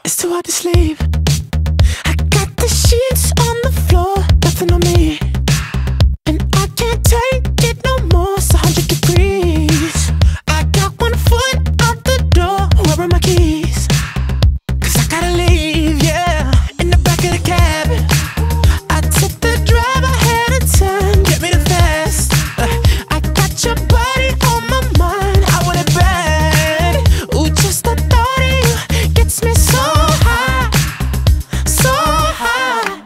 It's too hard to sleep. I got the sheets on the floor, nothing on me. And I can't take it no more, it's 100 degrees. I got 1 foot out the door, where are my keys? Cause I gotta leave, yeah. In the back of the cab, I took the drive ahead of time, get me the fast. I got your body on my mind, I want it bad. Ooh, just the thought of you gets me so high, so high.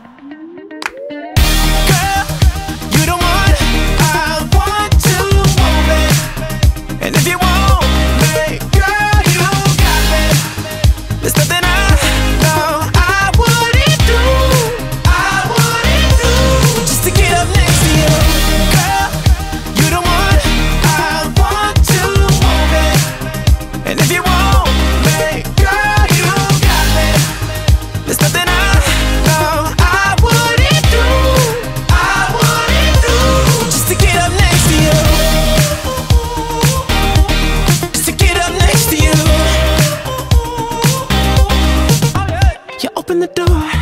Girl, you the one I want to move it. And if you want me, girl, you got me. There's nothing I know I wouldn't do just to get up next to you. Girl, you the one I want to move it. And if you want me, girl, you got me. There's nothing I know I wouldn't do just to get up next to you. Just to get up next to you. You open the door,